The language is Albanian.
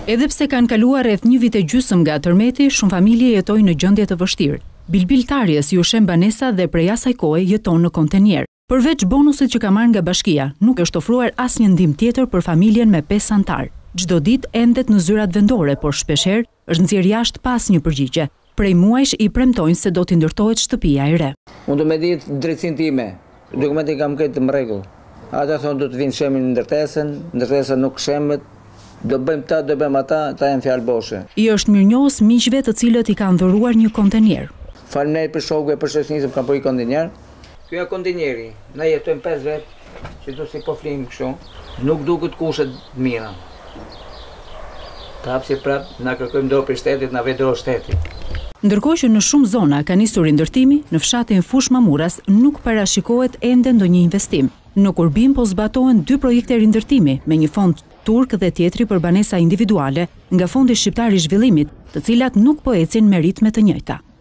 Edhe pse kanë kaluar rreth 1 vit e gjysmë nga tërmeti, shumë familje jetojnë në gjendje të vështirë. Bilbiltarjes ju shem banesa dhe prej asaj kohe jeton në kontenier. Përveç bonusit që ka marrë nga bashkia, nuk është ofruar asnjë ndihmë tjetër për familjen me 5 anëtar. Çdo ditë endet në zyrat vendore, por shpeshherë është nxjerr jashtë pa asnjë përgjigje. Prej muajsh i premtojnë se do t'i ndërtohet shtëpia e re. Unë do me ditë drejtësinë time. Dokumenti kam këtë në rregull. Ata thonë do të vinë shemin ndërtesa nuk shemet. Do bëjmë ta, do bëjmë ata, ta janë fjalë boshe. I është mirënjohës miqve të cilët i kanë dhëruar një kontenier. Faleminderit për shokëve, për shoqërinë që kanë bërë kontenier. Ky është kontenieri. Ne jetojmë 5 vjet, që do si po flim kështu. Nuk duket kushet mira. Prapë prap na kërkojmë dorë për shtetit, na vedro shteti. Ndërkohë që në shumë zona ka nisur ndërtimi, në fshatin Fush Mamuras nuk parashikohet ende ndonjë investim. Në Kurbim po zbatohen 2 projekte rindërtimi me një fond turk dhe tjetri për banesa individuale nga Fondi Shqiptar i Zhvillimit, të cilat nuk po ecin me ritme të njëjta.